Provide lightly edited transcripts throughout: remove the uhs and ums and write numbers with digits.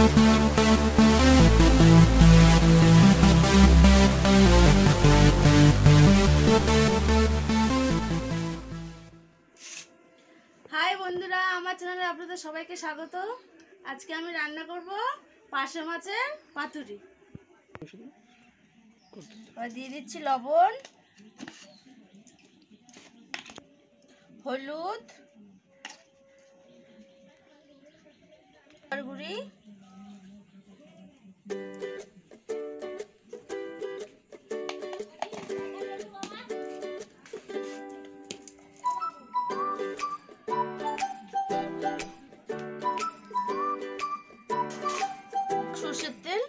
High বন্ধুরা, আমার চ্যানেলে আপনাদের সবাইকে স্বাগত। আজকে আমি রান্না করব পার্শে মাছের পাতুরি। দিয়ে দিচ্ছি লবণ, হলুদ, গুঁড়ি, সরষের তেল,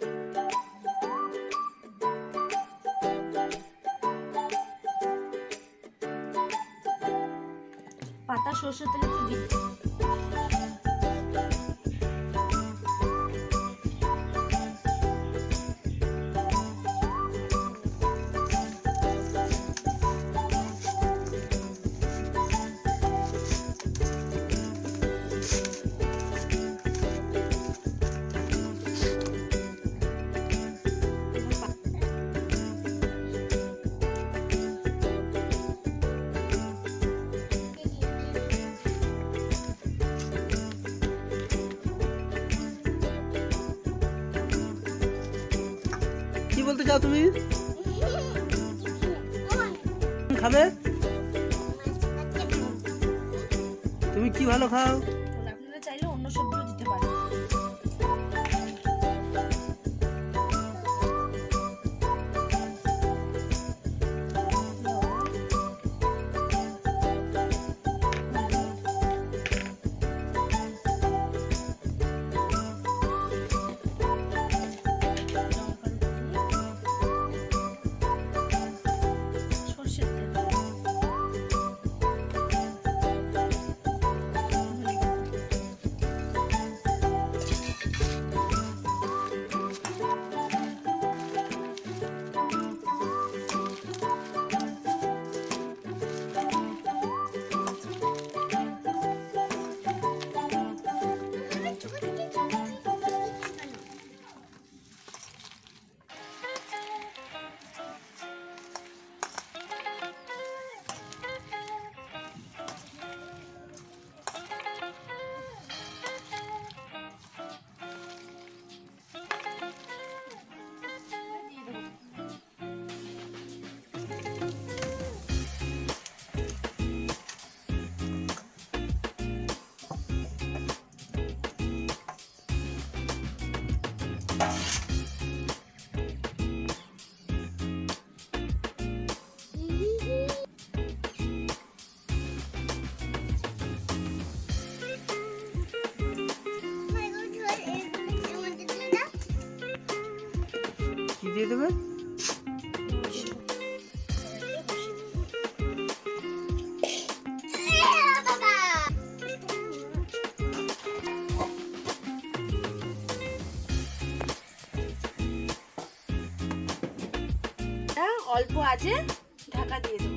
পাতা সরষের তেল একটু দিই। কি বলতে চাও তুমি? খাবে? তুমি কি ভালো খাও? আপনারা চাইলে অন্য সবজিও দিতে পারেন। কি দিয়ে দেবে? অল্প আছে ঢাকা দিয়ে দেবো।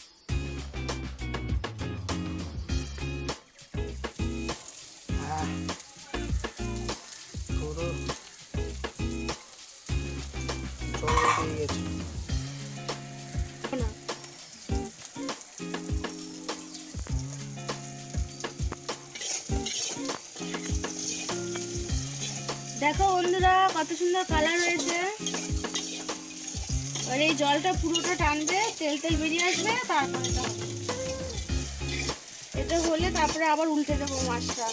পুরো জল দিয়ে গেছে। দেখো বন্ধুরা, কত সুন্দর কালার হয়েছে। আর এই জলটা পুরোটা টানবে, তেল তেল বেরিয়ে আসবে, তারপরে এটা হলে তারপরে আবার উল্টে দেবো মাছটা।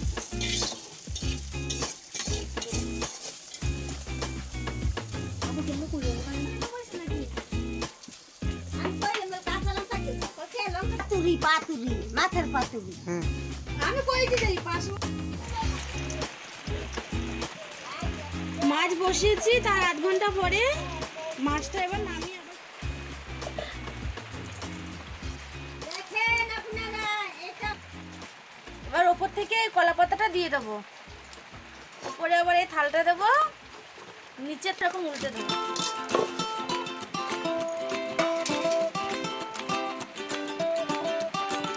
পাতুরি মাছের পাতুরি। আমি কইতে দেই মাছ বসিয়েছি, তার আধ ঘন্টা পরে মাছটা এবার নামিয়ে এবার ওপর থেকে কলা পাতাটা দিয়ে দেবো। উপরে আবার এই থালটা দেবো, নিচের রকম উল্টে দেবো।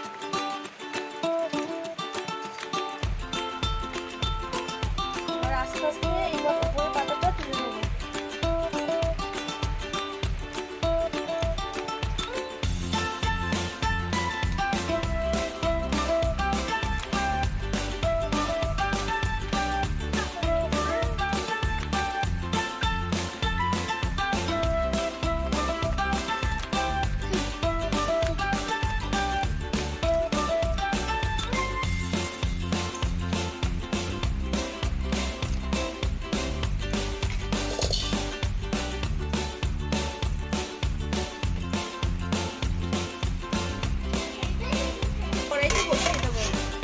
আস্তে আস্তে আস্তে এই বড় পাতাটা তুলে নেবো। কড়াইতে বসিয়ে দেবো।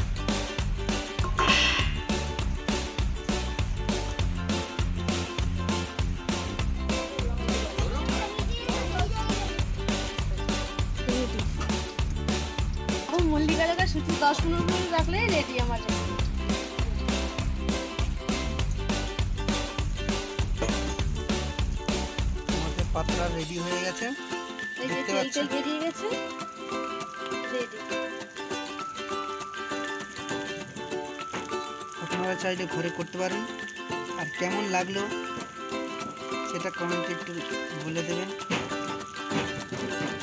মল্লিকা জায়গা শুধু 10-15 মিনিট রাখলে রেডি আমার জন্য। আমাদের পাতলা রেডি হয়ে গেছে, এই যে দেখতে তেল পাচ্ছেন। বেরিয়ে গেছে, রেডি। আপনারা চাইলে ঘরে করতে পারেন। আর কেমন লাগলো সেটা কমেন্টে একটু বলে দেবেন।